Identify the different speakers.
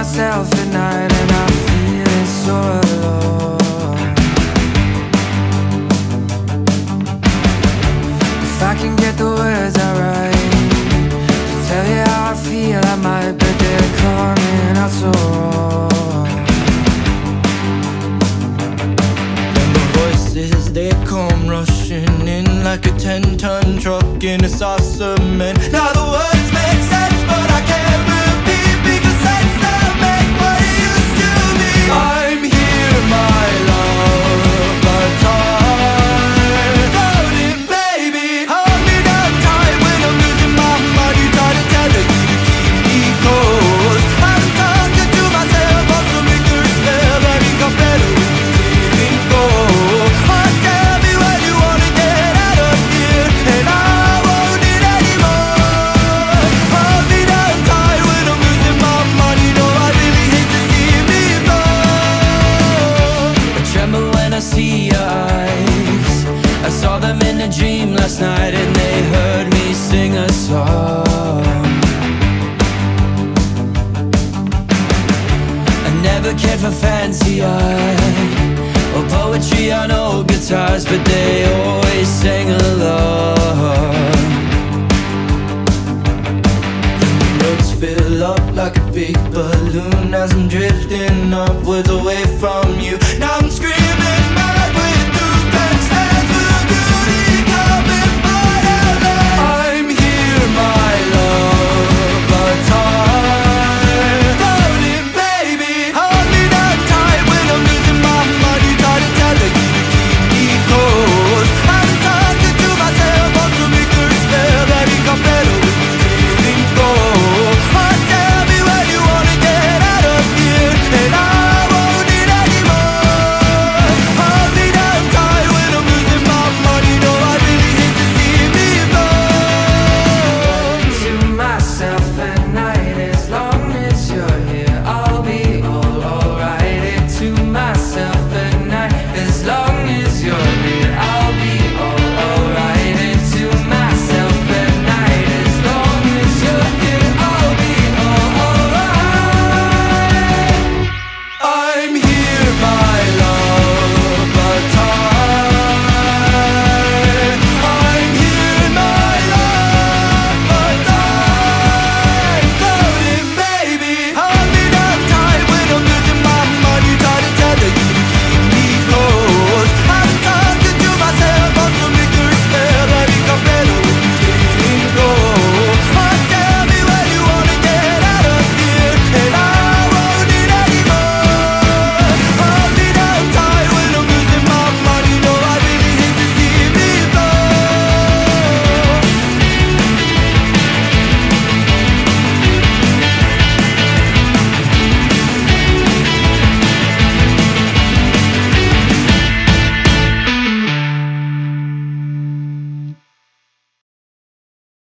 Speaker 1: myself at night and I'm feeling so alone. If I can get the words out right to tell you how I feel, I might, but they're coming out so wrong. And the voices, they come rushing in like a 10-ton truck in a sauce of cement. Now the words make sense, but I can't repeat, because sense don't make what it used to be. I'm here, my love, but I'm floating, baby. Hold me down tight when I'm losing my mind. You try to tell you to keep me close. I'm talking to myself, also make her spell. I think I'm better when you're letting go. Tell me when you wanna get out of here, and I won't need anymore. Hold me down tight when I'm losing my mind. You know I really hate to see me fall. I tremble when I see your eyes. I saw them in a dream last night, and they heard me sing a song. I never cared for fancy art or poetry on old guitars, but they always sang along. And the notes fill up like a big balloon as I'm drifting upwards away from you. Now I'm screaming